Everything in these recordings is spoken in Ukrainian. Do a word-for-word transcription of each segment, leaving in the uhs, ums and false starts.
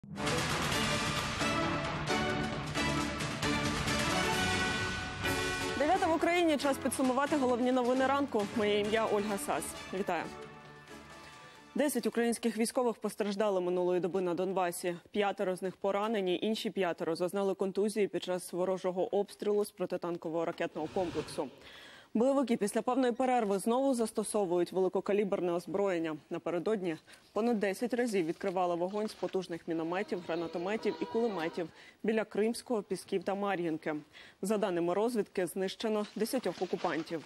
Дев'ята в Україні. Час підсумувати головні новини ранку. Моє ім'я Ольга Сас. Вітаю. Десять українських військових постраждали минулої доби на Донбасі. П'ятеро з них поранені, інші п'ятеро зазнали контузії під час ворожого обстрілу з протитанкового ракетного комплексу. Бойовики після певної перерви знову застосовують великокаліберне озброєння. Напередодні понад десять разів відкривали вогонь з потужних мінометів, гранатометів і кулеметів біля Кримського, Пісків та Мар'їнки. За даними розвідки, знищено десятьох окупантів.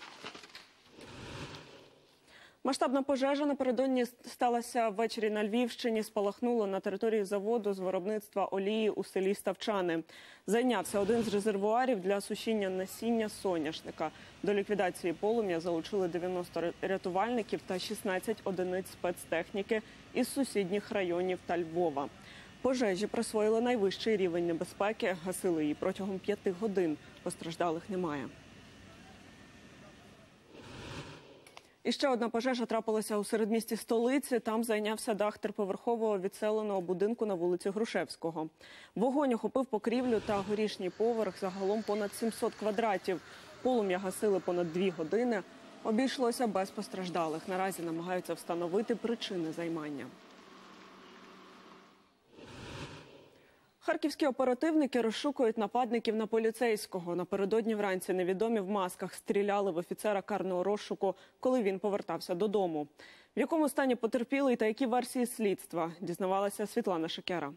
Масштабна пожежа напередодні сталася ввечері на Львівщині. Спалахнуло на території заводу з виробництва олії у селі Ставчани. Зайнявся один з резервуарів для сушіння насіння соняшника. До ліквідації полум'я залучили дев'яносто рятувальників та шістнадцять одиниць спецтехніки із сусідніх районів та Львова. Пожежі присвоїли найвищий рівень небезпеки, гасили її протягом п'яти годин. Постраждалих немає. І ще одна пожежа трапилася у середмісті столиці. Там зайнявся дах триповерхового відселеного будинку на вулиці Грушевського. Вогонь охопив покрівлю та горішній поверх, загалом понад сімсот квадратів. Полум'я гасили понад дві години. Обійшлося без постраждалих. Наразі намагаються встановити причини займання. Харківські оперативники розшукують нападників на поліцейського. Напередодні вранці невідомі в масках стріляли в офіцера карного розшуку, коли він повертався додому. В якому стані потерпілий та які версії слідства, дізнавалася Світлана Шикера.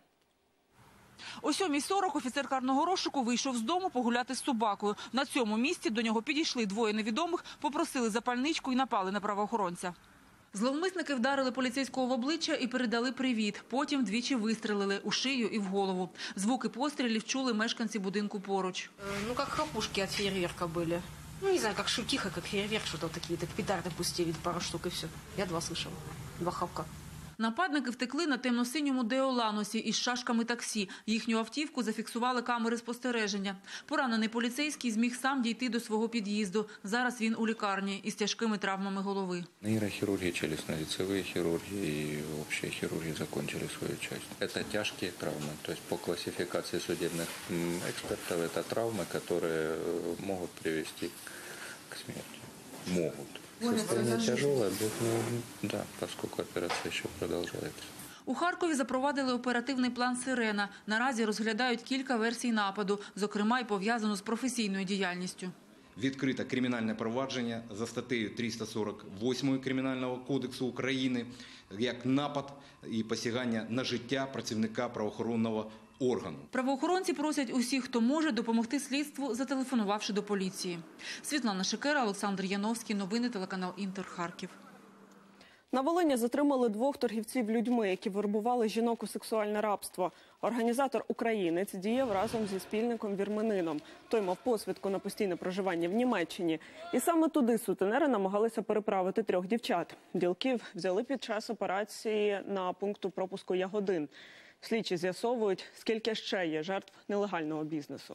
О сьомій сорок офіцер карного розшуку вийшов з дому погуляти з собакою. На цьому місці до нього підійшли двоє невідомих, попросили запальничку і напали на правоохоронця. Зловмисники вдарили поліцейського в обличчя і передали привіт. Потім двічі вистрелили у шию і в голову. Звуки пострілів чули мешканці будинку поруч. Ну, як хлопушки від фейерверка були. Ну, не знаю, як шутиха, як фейерверк, що-то такі, так петарди пустили, пару штук і все. Я два слышала, два хапка. Нападники втекли на темно-синьому Деоланосі із шашками таксі. Їхню автівку зафіксували камери спостереження. Поранений поліцейський зміг сам дійти до свого під'їзду. Зараз він у лікарні із тяжкими травмами голови. Нейрохирургия, челюстно-лицевые хирургии и общая хирургия закончили свою часть. Это тяжкие травмы. То есть по классификации судебных экспертов это травмы, которые могут привести к смерти. Могут. Состояние тяжелое, ну, да, поскольку операция ще продовжується. У Харкові запровадили оперативний план «Сирена». Наразі розглядають кілька версій нападу, зокрема й пов'язану з професійною діяльністю. Відкрито кримінальне провадження за статтею триста сорок восьмою Кримінального кодексу України як напад і посягання на життя працівника правоохоронного органу. Правоохоронці просять усіх, хто може, допомогти слідству, зателефонувавши до поліції. Світлана Шикера, Олександр Яновський. Новини, телеканал Інтер, Харків. На Волині затримали двох торгівців людьми, які вербували жінок у сексуальне рабство. Організатор українець діяв разом зі спільником вірменином. Той мав посвідку на постійне проживання в Німеччині. І саме туди сутенери намагалися переправити трьох дівчат. Ділків взяли під час операції на пункту пропуску Ягодин. Слідчі з'ясовують, скільки ще є жертв нелегального бізнесу.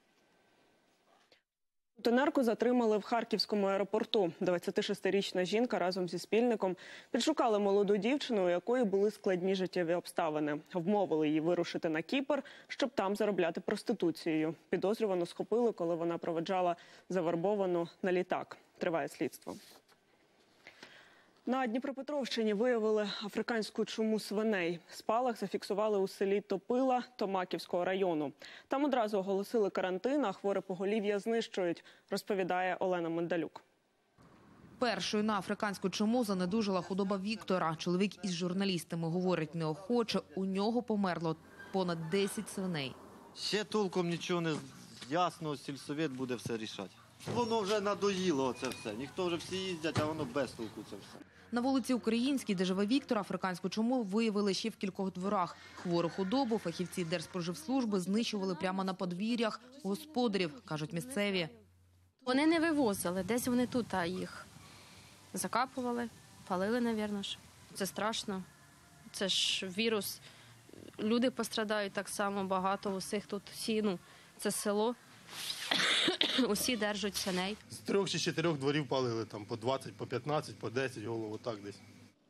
Сутенерку затримали в Харківському аеропорту. двадцятишестирічна жінка разом зі спільником підшукали молоду дівчину, у якої були складні життєві обставини. Вмовили її вирушити на Кіпр, щоб там заробляти проституцією. Підозрювану схопили, коли вона проведжала завербовану на літак. Триває слідство. На Дніпропетровщині виявили африканську чуму свиней. Спалах зафіксували у селі Топила Томаківського району. Там одразу оголосили карантин, а хворе поголів'я знищують, розповідає Олена Мендалюк. Першою на африканську чуму занедужила худоба Віктора. Чоловік із журналістами говорить неохоче, у нього померло понад десять свиней. Ще толком нічого не ясно, сільсовет буде все рішати. Воно вже надоїло це все. Ніхто вже всі їздять, а воно без толку це все. На вулиці Українській, де живе Віктор, африканську чуму виявили ще в кількох дворах. Хвору худобу фахівці Держспоживслужби знищували прямо на подвір'ях господарів, кажуть місцеві. Вони не вивозили, десь вони тут а їх закапували, палили, мабуть. Це страшно, це ж вірус. Люди пострадають так само багато, усіх тут всі, ну, це село. Усі держать свиней. З трьох чи чотирьох дворів палили, там по двадцять, по п'ятнадцять, по десять голов, отак десь.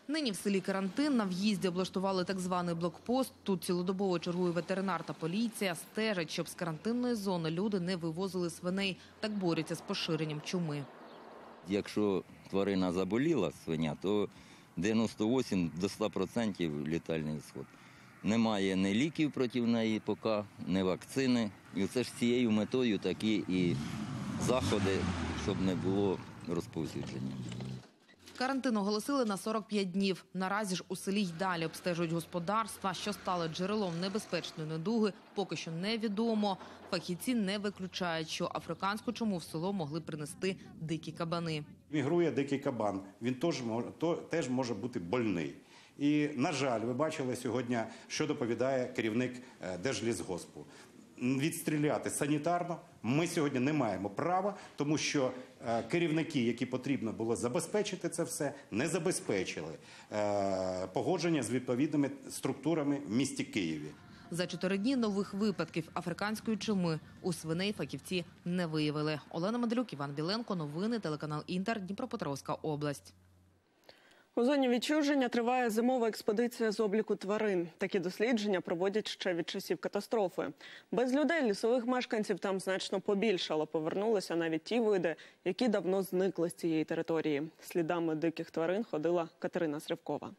Нині в селі карантин, на в'їзді облаштували так званий блокпост. Тут цілодобово чергує ветеринар та поліція. Стежать, щоб з карантинної зони люди не вивозили свиней. Так борються з поширенням чуми. Якщо тварина заболіла, свиня, то дев'яносто вісім до ста відсотків летальний ісход. Немає ні ліків проти неї поки, ні вакцини. І це ж цією метою такі і заходи, щоб не було розповсюдження. Карантин оголосили на сорок п'ять днів. Наразі ж у селі й далі обстежують господарства. Що стало джерелом небезпечної недуги, поки що невідомо. Фахівці не виключають, що африканську чуму в село могли принести дикі кабани. Мігрує дикий кабан, він теж може, то, теж може бути больний. І, на жаль, ви бачили сьогодні, що доповідає керівник Держлісгоспу. Відстріляти санітарно ми сьогодні не маємо права, тому що керівники, які потрібно було забезпечити це все, не забезпечили погодження з відповідними структурами в місті Києві. За чотири дні нових випадків африканської чуми у свиней фахівці не виявили. Олена Меделюк, Іван Біленко, новини, телеканал «Інтер», Дніпропетровська область. У зоні відчуження триває зимова експедиція з обліку тварин. Такі дослідження проводять ще від часів катастрофи. Без людей лісових мешканців там значно побільшало. Повернулися навіть ті види, які давно зникли з цієї території. Слідами диких тварин ходила Катерина Сривкова.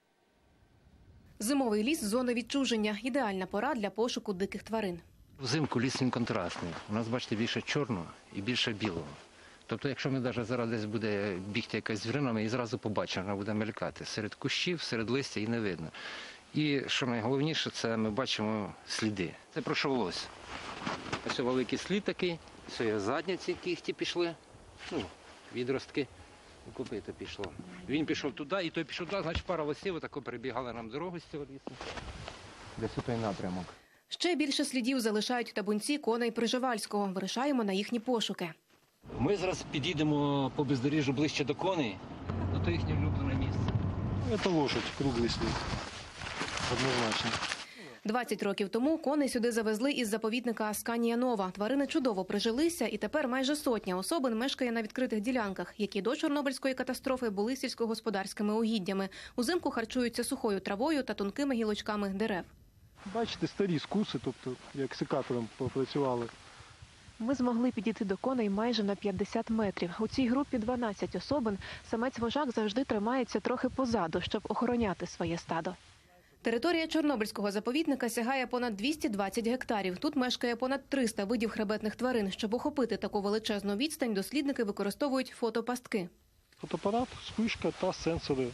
Зимовий ліс – зона відчуження. Ідеальна пора для пошуку диких тварин. Взимку ліс він контрастний. У нас, бачите, більше чорного і більше білого. Тобто, якщо ми навіть зараз десь буде бігти якась звірина, ми її зразу побачимо, вона буде мелькати. Серед кущів, серед листя її не видно. І, що найголовніше, це ми бачимо сліди. Це пройшов лось. Ось великий слід такий, це є задніці кігті пішли, ну, відростки, копито пішло. Він пішов туди, і той пішов туди, значить пара лосів отако перебігали нам дорогу з цього лісу. Десь у той напрямок. Ще більше слідів залишають табунці коней Приживальського. Вирішаємо на їхні пошуки. Ми зараз підійдемо по бездоріжжю ближче до коней, то їхнє улюблене місце. Це лошадь, круглий слід. Однозначно. двадцять років тому коней сюди завезли із заповідника Асканія Нова. Тварини чудово прижилися, і тепер майже сотня особин мешкає на відкритих ділянках, які до Чорнобильської катастрофи були сільськогосподарськими угіддями. Узимку харчуються сухою травою та тонкими гілочками дерев. Бачите, старі скуси, тобто як секатором попрацювали. Ми змогли підійти до коней майже на п'ятдесят метрів. У цій групі дванадцять особин. Самець-вожак завжди тримається трохи позаду, щоб охороняти своє стадо. Територія Чорнобильського заповідника сягає понад двісті двадцять гектарів. Тут мешкає понад триста видів хребетних тварин. Щоб охопити таку величезну відстань, дослідники використовують фотопастки. Фотоапарат, спишка та сенсори,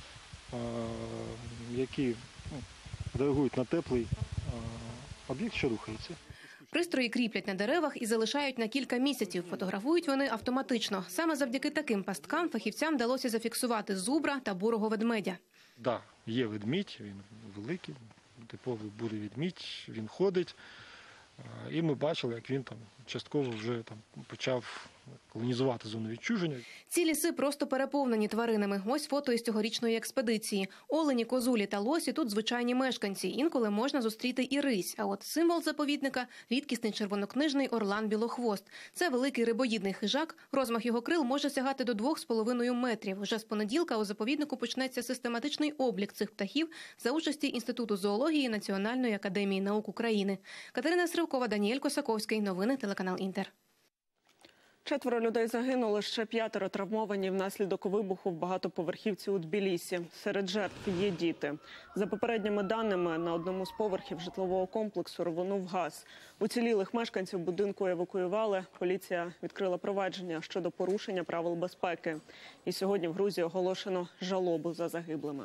які реагують на теплий об'єкт, що рухається. Пристрої кріплять на деревах і залишають на кілька місяців. Фотографують вони автоматично. Саме завдяки таким пасткам фахівцям вдалося зафіксувати зубра та бурого ведмедя. Так, да, є ведмідь, він великий, типовий бурий ведмідь, він ходить. І ми бачили, як він там частково вже там почав колонізувати зону відчуження. Ці ліси просто переповнені тваринами. Ось фото із цьогорічної експедиції. Олені, козулі та лосі тут звичайні мешканці. Інколи можна зустріти і рись. А от символ заповідника – рідкісний червонокнижний орлан-білохвост. Це великий рибоїдний хижак. Розмах його крил може сягати до двох з половиною метрів. Вже з понеділка у заповіднику почнеться систематичний облік цих птахів за участі Інституту зоології Національної академії наук України. Катерина Сривкова, Даніель Косаковський. Новини, телеканал «Інтер». Четверо людей загинули, ще п'ятеро травмовані внаслідок вибуху в багатоповерхівці у Тбілісі. Серед жертв є діти. За попередніми даними, на одному з поверхів житлового комплексу рвонув газ. Уцілілих мешканців будинку евакуювали. Поліція відкрила провадження щодо порушення правил безпеки. І сьогодні в Грузії оголошено жалобу за загиблими.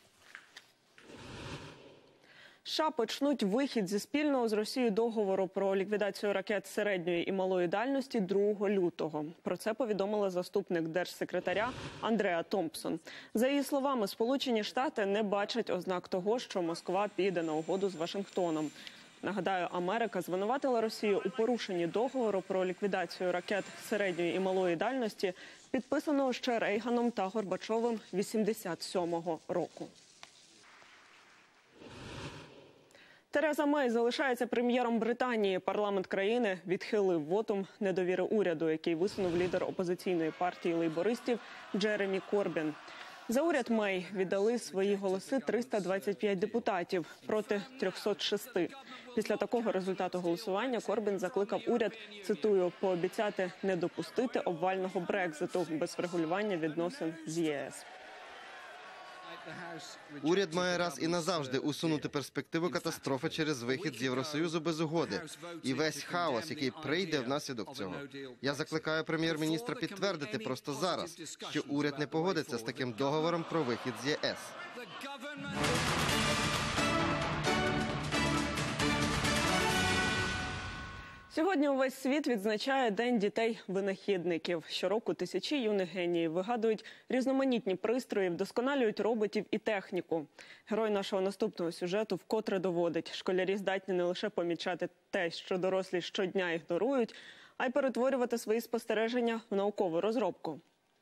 США почнуть вихід зі спільного з Росією договору про ліквідацію ракет середньої і малої дальності другого лютого. Про це повідомила заступник держсекретаря Андреа Томпсон. За її словами, Сполучені Штати не бачать ознак того, що Москва піде на угоду з Вашингтоном. Нагадаю, Америка звинуватила Росію у порушенні договору про ліквідацію ракет середньої і малої дальності, підписаного ще Рейганом та Горбачовим вісімдесят сьомого року. Тереза Мей залишається прем'єром Британії. Парламент країни відхилив вотум недовіри уряду, який висунув лідер опозиційної партії лейбористів Джеремі Корбін. За уряд Мей віддали свої голоси триста двадцять п'ять депутатів проти трьохсот шести. Після такого результату голосування Корбін закликав уряд, цитую, пообіцяти не допустити обвального Брекзиту без врегулювання відносин з ЄС. Уряд має раз і назавжди усунути перспективу катастрофи через вихід з Євросоюзу без угоди і весь хаос, який прийде внаслідок цього. Я закликаю прем'єр-міністра підтвердити просто зараз, що уряд не погодиться з таким договором про вихід з ЄС. Сьогодні увесь світ відзначає День дітей-винахідників. Щороку тисячі юних геніїв вигадують різноманітні пристрої, вдосконалюють роботів і техніку. Герой нашого наступного сюжету вкотре доводить, школярі здатні не лише помічати те, що дорослі щодня ігнорують, а й перетворювати свої спостереження в наукову розробку.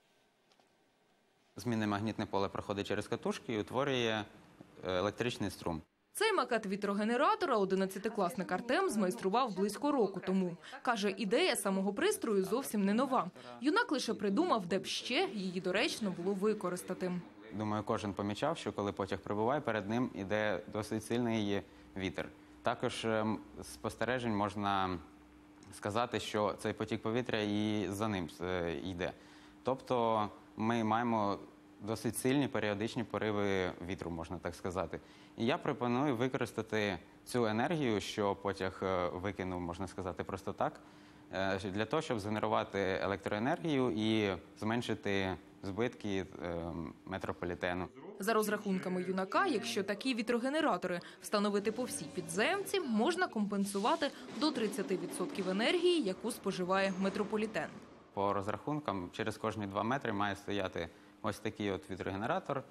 Змінне магнітне поле проходить через катушки і утворює електричний струм. Цей макет вітрогенератора одинадцятикласник Артем змайстрував близько року тому. Каже, ідея самого пристрою зовсім не нова. Юнак лише придумав, де б ще її доречно було використати. Думаю, кожен помічав, що коли потяг прибуває, перед ним іде досить сильний вітер. Також з спостережень можна сказати, що цей потік повітря і за ним йде. Тобто ми маємо досить сильні періодичні пориви вітру, можна так сказати. І я пропоную використати цю енергію, що потяг викинув, можна сказати, просто так, для того, щоб згенерувати електроенергію і зменшити збитки метрополітену. За розрахунками юнака, якщо такі вітрогенератори встановити по всій підземці, можна компенсувати до тридцяти відсотків енергії, яку споживає метрополітен. По розрахункам, через кожні два метри має стояти ось такий от вітрогенератор.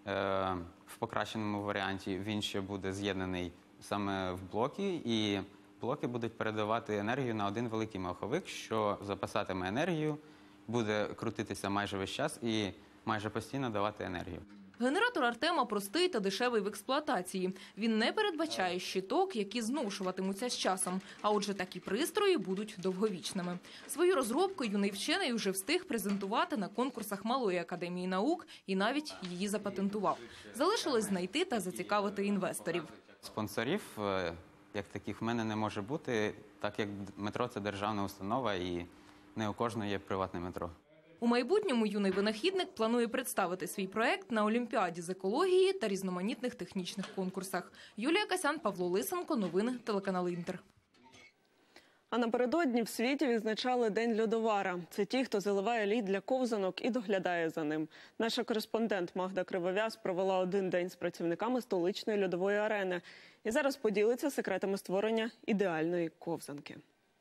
В покращеному варіанті він ще буде з'єднаний саме в блоки, і блоки будуть передавати енергію на один великий маховик, що запасатиме енергію, буде крутитися майже весь час і майже постійно давати енергію. Генератор Артема простий та дешевий в експлуатації. Він не передбачає щиток, які зношуватимуться з часом. А отже, такі пристрої будуть довговічними. Свою розробку юний вчений вже встиг презентувати на конкурсах Малої академії наук і навіть її запатентував. Залишилось знайти та зацікавити інвесторів. Спонсорів, як таких, в мене не може бути, так як метро – це державна установа і не у кожного є приватне метро. У майбутньому юний винахідник планує представити свій проект на Олімпіаді з екології та різноманітних технічних конкурсах. Юлія Касян, Павло Лисенко. Новини телеканал Інтер. А напередодні в світі відзначали День льодовара. Це ті, хто заливає лід для ковзанок і доглядає за ним. Наша кореспондент Магда Кривов'яз провела один день з працівниками столичної льодової арени. І зараз поділиться секретами створення ідеальної ковзанки.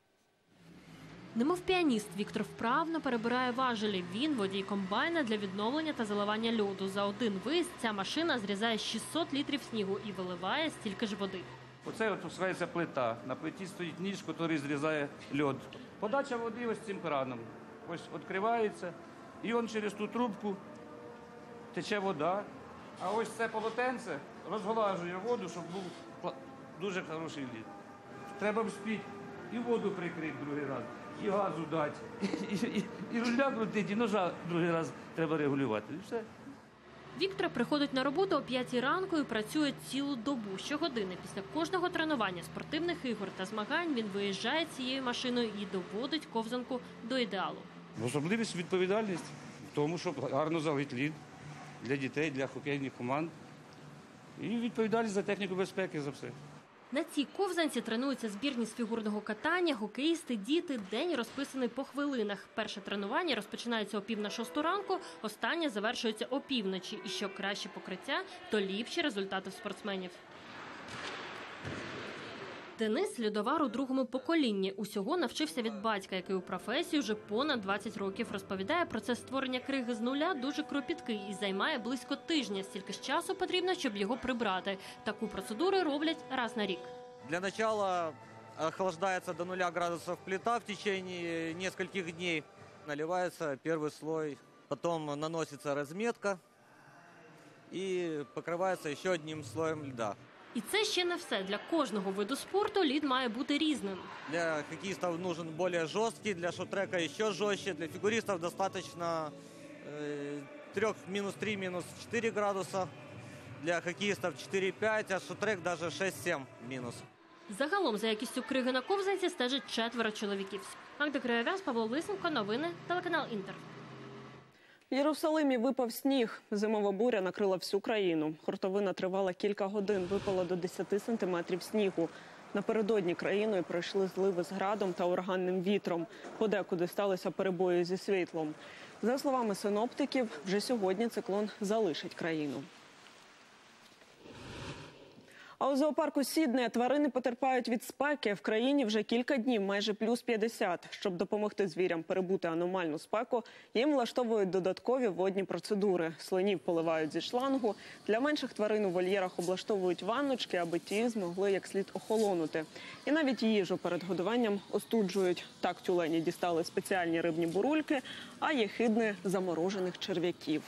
Немов піаніст, Віктор вправно перебирає важелі. Він водій комбайна для відновлення та заливання льоду. За один виїзд ця машина зрізає шістсот літрів снігу і виливає стільки ж води. Оце от опускається плита. На плиті стоїть ніж, який зрізає льод. Подача води ось цим краном. Ось відкривається, і он через ту трубку тече вода. А ось це полотенце розголажує воду, щоб був дуже хороший лід. Треба вспіти і воду прикрити другий раз, і газу дати, і, і, і руля крутити, і ножа другий раз треба регулювати. І все. Віктор приходить на роботу о п'ятій ранку і працює цілу добу. Щогодини після кожного тренування, спортивних ігор та змагань він виїжджає цією машиною і доводить ковзанку до ідеалу. Особливість – відповідальність в тому, щоб гарно залити лід для дітей, для хокейних команд. І відповідальність за техніку безпеки, за все. На цій ковзанці тренуються збірні з фігурного катання, хокеїсти, діти. День розписаний по хвилинах. Перше тренування розпочинається о пів на шосту ранку, останнє завершується о півночі. І що краще покриття, то ліпші результати в спортсменів. Денис – льодовар у другому поколінні. Усього навчився від батька, який у професії вже понад двадцять років. Розповідає, процес створення криги з нуля дуже кропіткий і займає близько тижня. Стільки ж часу потрібно, щоб його прибрати. Таку процедуру роблять раз на рік. Для начала охлаждается до нуля градусов плита в течение нескольких дней. Наливается первый слой, потом наносится разметка и покрывается еще одним слоем льда. І це ще не все. Для кожного виду спорту лід має бути різним. Для хоккеистов нужен более жесткий, для шорт-трека еще жестче, для фигуристов достаточно э, трех минус три, минус четыре градуса. Для хоккеистов четыре-пять, а шотрек даже шесть-семь минус. Загалом за якістю криги на ковзанці стежить четверо чоловіків. Магда Кривов'яз, Павло Лисенко, новини, телеканал Інтер. В Єрусалимі випав сніг. Зимова буря накрила всю країну. Хуртовина тривала кілька годин, випало до десяти сантиметрів снігу. Напередодні країною пройшли зливи з градом та ураганним вітром. Подекуди сталися перебої зі світлом. За словами синоптиків, вже сьогодні циклон залишить країну. А у зоопарку Сіднея тварини потерпають від спеки. В країні вже кілька днів майже плюс п'ятдесят. Щоб допомогти звірям перебути аномальну спеку, їм влаштовують додаткові водні процедури. Слонів поливають зі шлангу. Для менших тварин у вольєрах облаштовують ванночки, аби ті змогли як слід охолонути. І навіть їжу перед годуванням остуджують. Так тюлені дістали спеціальні рибні бурульки, а єхидни – заморожених черв'яків.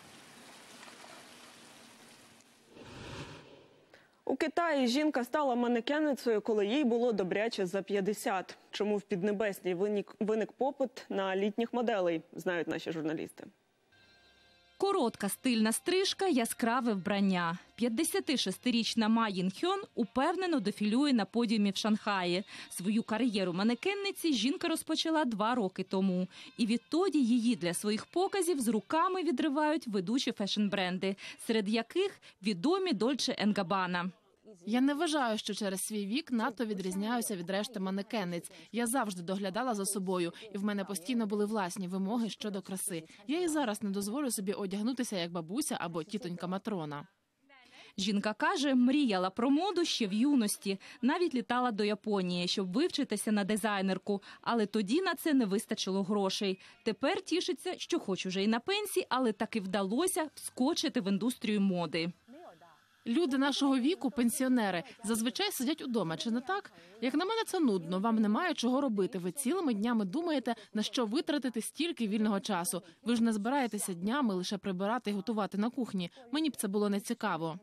У Китаї жінка стала манекеницею, коли їй було добряче за п'ятдесят. Чому в Піднебесній виник, виник попит на літніх моделей, знають наші журналісти. Коротка стильна стрижка, яскраве вбрання. п'ятдесятишестирічна Ма Їнхьон упевнено дефілює на подіумі в Шанхаї. Свою кар'єру манекенниці жінка розпочала два роки тому. І відтоді її для своїх показів з руками відривають ведучі фешн-бренди, серед яких відомі Дольче енд Габбана. Я не вважаю, що через свій вік надто відрізняюся від решти манекенниць. Я завжди доглядала за собою, і в мене постійно були власні вимоги щодо краси. Я і зараз не дозволю собі одягнутися як бабуся або тітонька Матрона. Жінка каже, мріяла про моду ще в юності. Навіть літала до Японії, щоб вивчитися на дизайнерку. Але тоді на це не вистачило грошей. Тепер тішиться, що хоч уже і на пенсії, але таки вдалося вскочити в індустрію моди. Люди нашого віку, пенсіонери, зазвичай сидять удома, чи не так? Як на мене, це нудно, вам немає чого робити. Ви цілими днями думаєте, на що витратити стільки вільного часу. Ви ж не збираєтеся днями лише прибирати і готувати на кухні. Мені б це було нецікаво.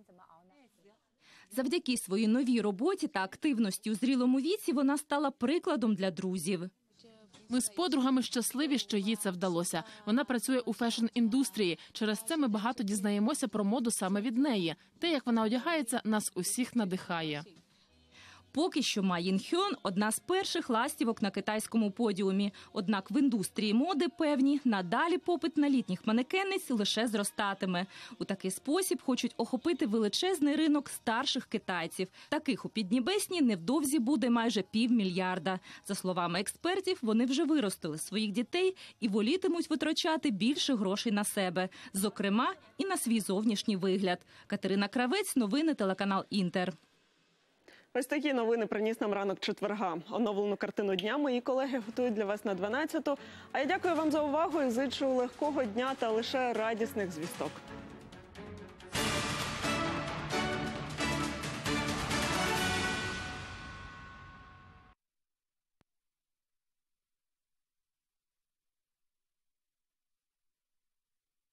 Завдяки своїй новій роботі та активності у зрілому віці вона стала прикладом для друзів. Ми з подругами щасливі, що їй це вдалося. Вона працює у фешн-індустрії. Через це ми багато дізнаємося про моду саме від неї. Те, як вона одягається, нас усіх надихає. Поки що Ма Їнхьон – одна з перших ластівок на китайському подіумі. Однак в індустрії моди певні, надалі попит на літніх манекенниць лише зростатиме. У такий спосіб хочуть охопити величезний ринок старших китайців. Таких у Піднебесній невдовзі буде майже півмільярда. За словами експертів, вони вже виростили своїх дітей і волітимуть витрачати більше грошей на себе. Зокрема, і на свій зовнішній вигляд. Катерина Кравець, новини, телеканал Інтер. Ось такі новини приніс нам ранок четверга. Оновлену картину дня мої колеги готують для вас на дванадцяту. А я дякую вам за увагу і зичу легкого дня та лише радісних звісток.